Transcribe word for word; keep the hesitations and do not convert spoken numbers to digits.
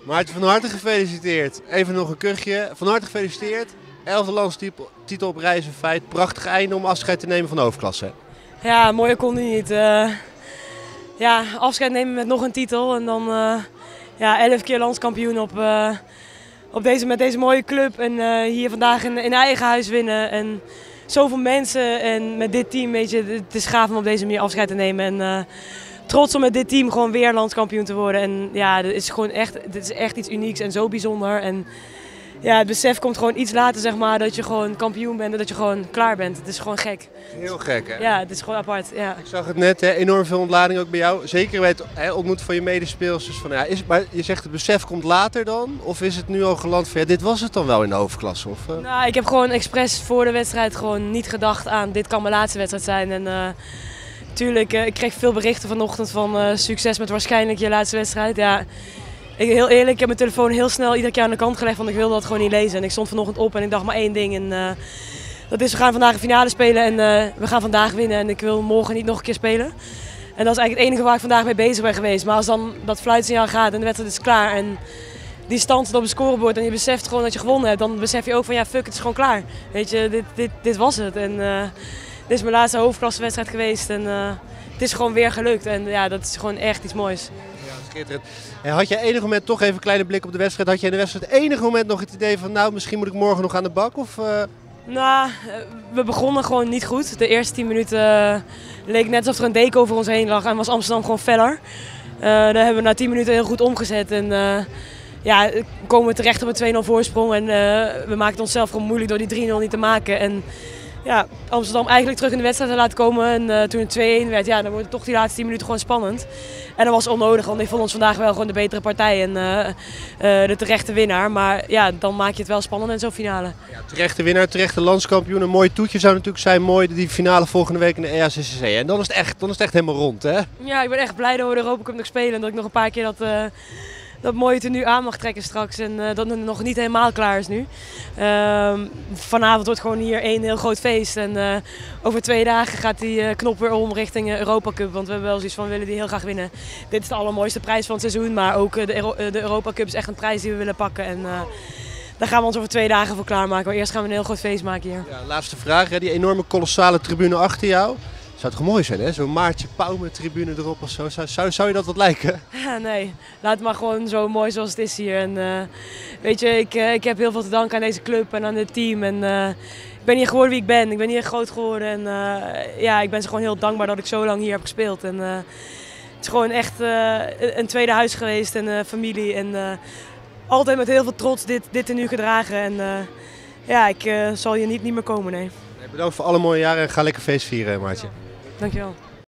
Maarten, van harte gefeliciteerd. Even nog een kuchje. Van harte gefeliciteerd. Elfde landstitel op reis een feit. Prachtig einde om afscheid te nemen van de hoofdklasse. Ja, mooier kon hij niet. Uh, ja, afscheid nemen met nog een titel en dan uh, ja, elf keer landskampioen op, uh, op deze, met deze mooie club. En uh, hier vandaag in, in eigen huis winnen. En zoveel mensen en met dit team, weet je, het is gaaf om op deze manier afscheid te nemen. En, uh, trots om met dit team gewoon weer landskampioen te worden. En ja, dit is gewoon echt, dit is echt iets unieks en zo bijzonder. En ja, het besef komt gewoon iets later, zeg maar, dat je gewoon kampioen bent en dat je gewoon klaar bent. Het is gewoon gek. Heel gek, hè? Ja, het is gewoon apart. Ja. Ik zag het net, hè, enorm veel ontlading ook bij jou. Zeker bij het hè, ontmoeten van je medespeelsters. Van, ja, is, maar je zegt het besef komt later dan? Of is het nu al geland van, ja, dit was het dan wel in de hoofdklasse? Of, uh... Nou, ik heb gewoon expres voor de wedstrijd gewoon niet gedacht aan, dit kan mijn laatste wedstrijd zijn. En, uh, Tuurlijk, ik kreeg veel berichten vanochtend van uh, succes met waarschijnlijk je laatste wedstrijd. Ja, ik, heel eerlijk, ik heb mijn telefoon heel snel iedere keer aan de kant gelegd, want ik wilde dat gewoon niet lezen. En ik stond vanochtend op en ik dacht maar één ding. En, uh, dat is, we gaan vandaag een finale spelen en uh, we gaan vandaag winnen. En ik wil morgen niet nog een keer spelen. En dat is eigenlijk het enige waar ik vandaag mee bezig ben geweest. Maar als dan dat fluitsignaal gaat en de wedstrijd is klaar en die stand staat op het scorebord en je beseft gewoon dat je gewonnen hebt, dan besef je ook van ja, fuck, het is gewoon klaar. Weet je, dit, dit, dit was het. En, uh, dit is mijn laatste hoofdklassewedstrijd geweest en uh, het is gewoon weer gelukt. En ja, dat is gewoon echt iets moois. Ja, schitterend. En had je enig moment, toch even een kleine blik op de wedstrijd, had je in de wedstrijd enig moment nog het idee van nou, misschien moet ik morgen nog aan de bak? Of, uh... Nou, we begonnen gewoon niet goed. De eerste tien minuten uh, leek net alsof er een deken over ons heen lag en was Amsterdam gewoon feller. Uh, daar hebben we na tien minuten heel goed omgezet. En, uh, ja, komen we terecht op een twee nul voorsprong en uh, we maken het onszelf gewoon moeilijk door die drie nul niet te maken. En, ja, Amsterdam eigenlijk terug in de wedstrijd te laten komen en uh, toen het twee-een werd, ja, dan wordt het toch die laatste tien minuten gewoon spannend. En dat was onnodig, want ik vond ons vandaag wel gewoon de betere partij en uh, uh, de terechte winnaar. Maar ja, dan maak je het wel spannend in zo'n finale. Ja, terechte winnaar, terechte landskampioen, een mooi toetje zou natuurlijk zijn, mooi die finale volgende week in de E A C C C. En dan is het echt, dan is het echt helemaal rond, hè? Ja, ik ben echt blij dat we de Europa Cup nog spelen en dat ik nog een paar keer dat... Uh, dat mooie tenue aan mag trekken straks en uh, dat het nog niet helemaal klaar is nu. Uh, vanavond wordt gewoon hier één heel groot feest en uh, over twee dagen gaat die uh, knop weer om richting uh, Europa Cup. Want we hebben wel zoiets van, we willen die heel graag winnen. Dit is de allermooiste prijs van het seizoen, maar ook uh, de, Euro de Europa Cup is echt een prijs die we willen pakken. En, uh, daar gaan we ons over twee dagen voor klaarmaken. Maar eerst gaan we een heel groot feest maken hier. Ja, laatste vraag, hè? Die enorme kolossale tribune achter jou. Zou het mooi zijn, hè? Zo'n Maartje Pauw met tribune erop of zo. Zou, zou, zou je dat wat lijken? Ja, nee, laat het maar gewoon zo mooi zoals het is hier. En, uh, weet je, ik, uh, ik heb heel veel te danken aan deze club en aan dit team. En, uh, ik ben hier geworden wie ik ben. Ik ben hier groot geworden. En uh, ja, ik ben ze gewoon heel dankbaar dat ik zo lang hier heb gespeeld. En, uh, het is gewoon echt uh, een tweede huis geweest en uh, familie. En uh, altijd met heel veel trots dit, dit tenue gedragen. En uh, ja, ik uh, zal hier niet, niet meer komen, nee. Nee, bedankt voor alle mooie jaren en ga lekker feest vieren, Maartje. Dankjewel.